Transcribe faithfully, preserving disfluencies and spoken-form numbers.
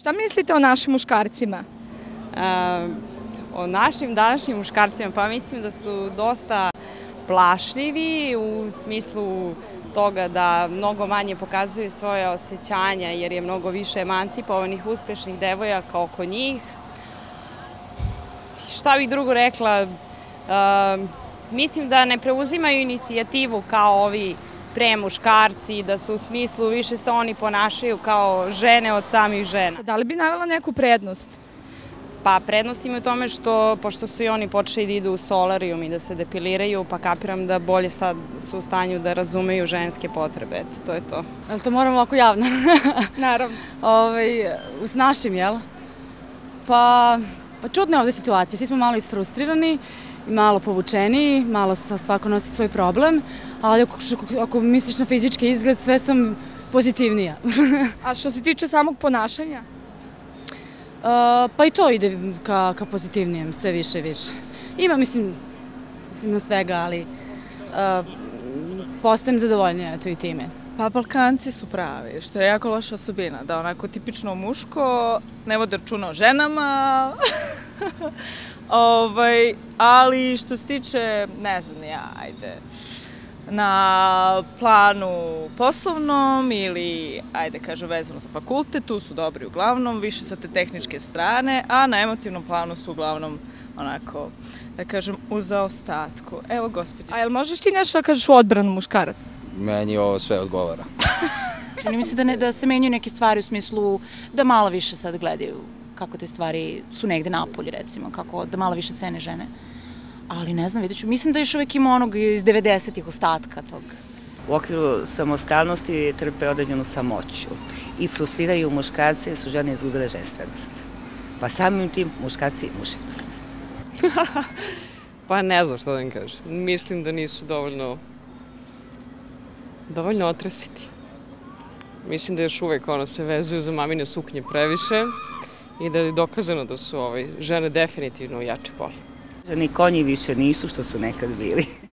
Šta mislite o našim muškarcima? A, o našim današnjim muškarcima, pa mislim da su dosta plašljivi u smislu toga da mnogo manje pokazuju svoje osjećanja jer je mnogo više emancipovanih, uspešnih devojaka oko njih. Šta bih drugo rekla? A, mislim da ne preuzimaju inicijativu kao ovi pre muškarci, da su u smislu više se oni ponašaju kao žene od samih žena. Da li bi navela neku prednost? Pa prednost ima u tome što, pošto su i oni počeli da idu u solarijum i da se depiliraju, pa kapiram da bolje sad su u stanju da razumeju ženske potrebe. Eto, to je to. Ali to moramo ovako javno? Naravno. Ove, s našim, jel? Pa, pa čudna je ovde situacija. Svi smo malo isfrustrirani, malo povučeniji, malo svako nosi svoj problem, ali ako, ako misliš na fizički izgled, sve sam pozitivnija. A što se tiče samog ponašanja? Uh, pa i to ide ka, ka pozitivnijem, sve više i više. Ima, mislim, mislim na svega, ali uh, postajem zadovoljnija eto i time. Pa Balkanci su pravi, što je jako loša osobina, da onako tipično muško, ne vode računa o ženama, ovaj, ali što se tiče, ne znam ja, ajde, na planu poslovnom ili, ajde kažem, vezano za fakultet, tu su dobri uglavnom, više sa te tehničke strane, a na emotivnom planu su uglavnom onako, da kažem, u zaostatku. Evo, gospođe. A jel možeš ti nešto da kažeš u odbranu muškaraca? Meni ovo sve odgovara. Čini mi se da, ne, da se menjaju neke stvari u smislu da malo više sad gledaju kako te stvari su negde napolje, recimo, kako da malo više cene žene. Ali ne znam, vidjet ću. Mislim da još uvek ima onog iz devedesetih ostatka tog. U okviru samostalnosti trpe određenu samoću i frustriraju muškarce jer su žene izgubile ženstvenost. Pa samim tim muškarci muševnost. Pa ne znam što da im kažem. Mislim da nisu dovoljno dovoljno otresiti. Mislim da još uvek ono se vezuju za mamine suknje previše i da je dokazano da su ovaj, žene definitivno jače pol. Ženi konji više nisu što su nekad bili.